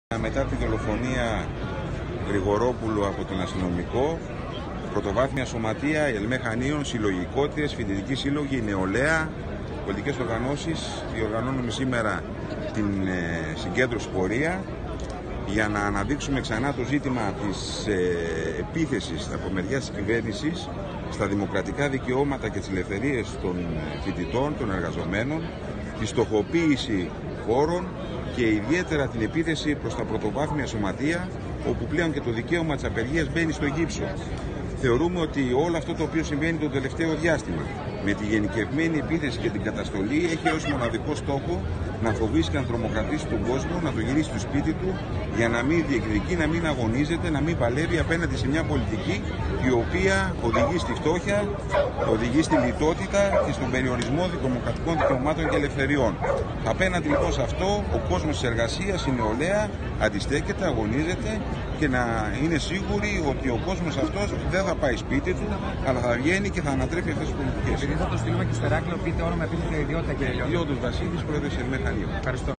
Μετά τη δολοφονία Γρηγορόπουλου από τον αστυνομικό, πρωτοβάθμια σωματεία, ΕΛΜΕ Χανίων, συλλογικότητες, φοιτητικοί σύλλογοι, νεολαία, πολιτικές οργανώσεις διοργανώνουμε σήμερα την συγκέντρωση πορεία για να αναδείξουμε ξανά το ζήτημα της επίθεσης από μεριά της κυβέρνησης στα δημοκρατικά δικαιώματα και τις ελευθερίες των φοιτητών, των εργαζομένων, τη στοχοποίηση χώρων και ιδιαίτερα την επίθεση προς τα πρωτοβάθμια σωματεία, όπου πλέον και το δικαίωμα της απεργίας μπαίνει στο γύψο. Θεωρούμε ότι όλο αυτό το οποίο συμβαίνει το τελευταίο διάστημα, με τη γενικευμένη επίθεση και την καταστολή, έχει ως μοναδικό στόχο να φοβήσει και να τρομοκρατήσει τον κόσμο, να το γυρίσει στο σπίτι του, για να μην διεκδικεί, να μην αγωνίζεται, να μην παλεύει απέναντι σε μια πολιτική η οποία οδηγεί στη φτώχεια, οδηγεί στη λιτότητα και στον περιορισμό δημοκρατικών δικαιωμάτων και ελευθεριών. Απέναντι λοιπόν σε αυτό, ο κόσμος της εργασίας, η νεολαία, αντιστέκεται, αγωνίζεται και να είναι σίγουροι ότι ο κόσμος αυτός δεν θα πάει σπίτι του, αλλά θα βγαίνει και θα ανατρέπει αυτές τις πολιτικές. Επειδή θα το στείλουμε και στο Ηράκλειο, πείτε όνομα, επίθεση και ιδιότητα, κύριε Λιώδη. Λιώδης Βασίλης, πρόεδρος ΕΛΜΕ Χανίων. Ευχαριστώ.